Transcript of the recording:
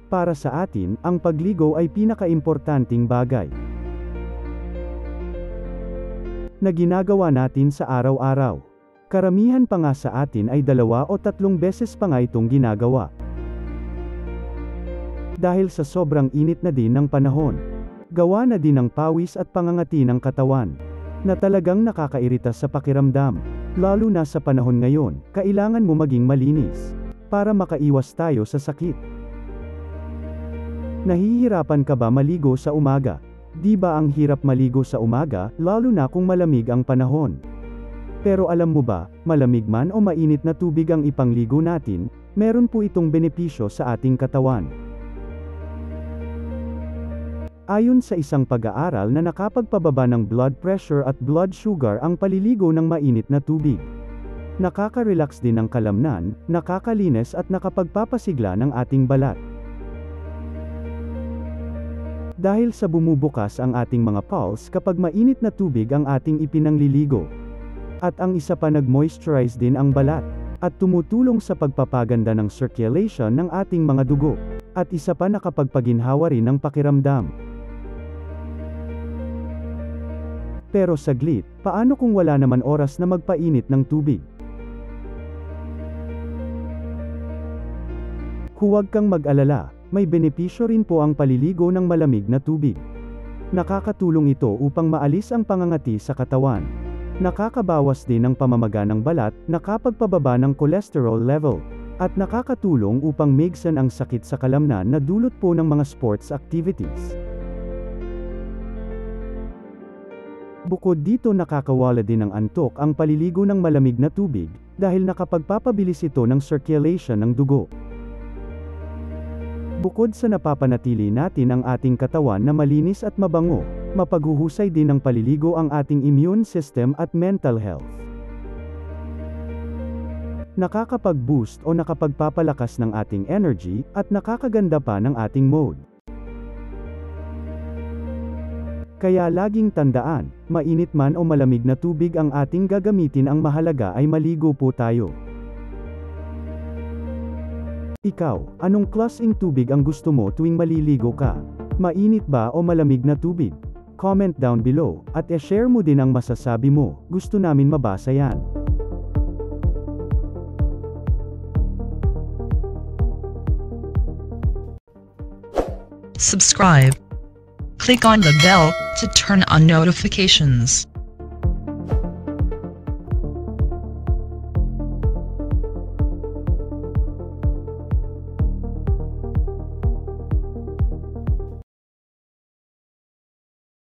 Para sa atin, ang pagligo ay pinakaimportanting bagay na ginagawa natin sa araw-araw. Karamihan pa nga sa atin ay 2 o 3 beses pa nga itong ginagawa. Dahil sa sobrang init na din ng panahon, gawa na din ng pawis at pangangati ng katawan, na talagang nakakairita sa pakiramdam. Lalo na sa panahon ngayon, kailangan mo maging malinis, para makaiwas tayo sa sakit. Nahihirapan ka ba maligo sa umaga? Di ba ang hirap maligo sa umaga, lalo na kung malamig ang panahon? Pero alam mo ba, malamig man o mainit na tubig ang ipangligo natin, meron po itong benepisyo sa ating katawan. Ayon sa isang pag-aaral na nakapagpababa ng blood pressure at blood sugar ang paliligo ng mainit na tubig. Nakaka-relax din ng kalamnan, nakakalinis at nakapagpapasigla ng ating balat. Dahil sa bumubukas ang ating mga pulse kapag mainit na tubig ang ating ipinangliligo. At ang isa pa nag-moisturize din ang balat, at tumutulong sa pagpapaganda ng circulation ng ating mga dugo, at isa pa nakapagpaginhawa rin ng pakiramdam. Pero saglit, paano kung wala naman oras na magpainit ng tubig? Huwag kang mag-alala, may benepisyo rin po ang paliligo ng malamig na tubig. Nakakatulong ito upang maalis ang pangangati sa katawan. Nakakabawas din ng pamamaga ng balat, nakapagpababa ng cholesterol level, at nakakatulong upang maigsan ang sakit sa kalamnan na dulot po ng mga sports activities. Bukod dito nakakawala din ng antok ang paliligo ng malamig na tubig, dahil nakapagpapabilis ito ng circulation ng dugo. Bukod sa napapanatili natin ang ating katawan na malinis at mabango, mapaghuhusay din ng paliligo ang ating immune system at mental health. Nakakapag-boost o nakapagpapalakas ng ating energy, at nakakaganda pa ng ating mood. Kaya laging tandaan, mainit man o malamig na tubig ang ating gagamitin, ang mahalaga ay maligo po tayo. Ikaw, anong klaseng tubig ang gusto mo tuwing maliligo ka? Mainit ba o malamig na tubig? Comment down below, at e-share mo din ang masasabi mo, gusto namin mabasa yan. Subscribe. Click on the bell to turn on notifications.